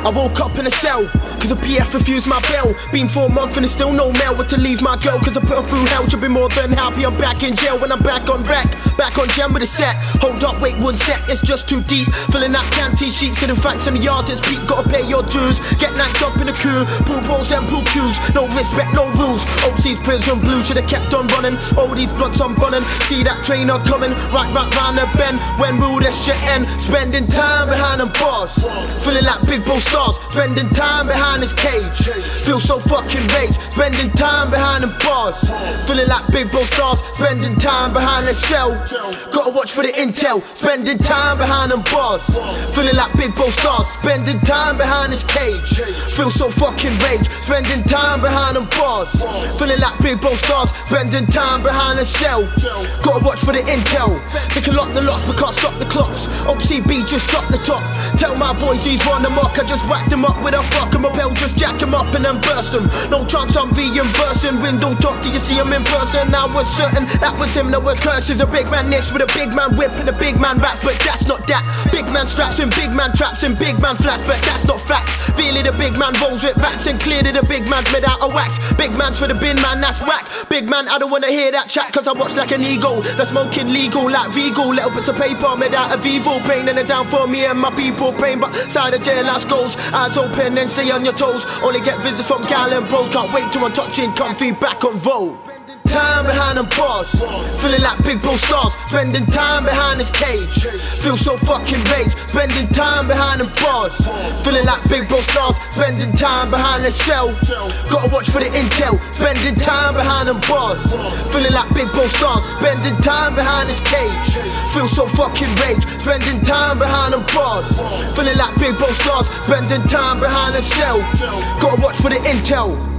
I woke up in a cell, cause the PF refused my bail. Been 4 months and there's still no mail. What to leave my girl, cause I put her through hell. She'll be more than happy I'm back in jail when I'm back on rack. Back on jam with a set. Hold up, wait 1 sec, it's just too deep. Filling that canteen sheets to the facts in the yard. This beat, gotta pay your dues. Get knocked up in the queue. Pool balls and pool cues. No respect, no rules. Overseas prison blue, should've kept on running. All these blunts I'm bunning. See that trainer coming, right round the bend. When will this shit end? Spending time behind them bars. Feeling like big bro stars. Spending time behind this cage. Feel so fucking rage. Spending time behind them bars. Feeling like big bro stars. Spending time behind the cell. Gotta watch for the intel. Spending time behind them bars. Feeling like big bro stars. Spending time behind this cage. Feel so fucking rage. Spending time behind them bars. Feeling like big bro stars. Spending time behind the cell. Gotta watch for the intel. They can lock the locks but can't stop the clocks. OCB just dropped the top. Tell my boys he's run amok. I just whacked him up with a fuck and rappel. Just jack him up and then burst him. No chance I'm reimbursing. Window top, do you see him in person? I was certain that was him. There was curses. A big man niche with a big man whip and a big man raps, but that's not that. Big man straps and big man traps and big man flats, but that's not facts. Really the big man rolls with rats and clearly the big man's made out of wax. Big man's for the bin man, that's whack. Big man, I don't wanna hear that chat, cause I watch like an eagle. That's smoking legal like Vigo. Little bits of paper made out of evil. Praying and down for me and my people. Praying but side of jailhouse goes. Eyes open and stay on your toes. Only get visits from gal and bros. Can't wait till I'm touching comfy back on roll. Time behind them bars. Feeling like big bro stars. Spending time behind this cage. Feel so fucking rage. Spending time behind them bars. Feeling like big bro stars. Spending time behind the cell. Gotta watch for the intel. Spending time behind them bars. Feeling like big bro stars. Spending time behind this cage. Feel so fucking rage. Spending time behind them bars. Feeling like big bro stars. Spending time behind the cell. Gotta watch for the intel.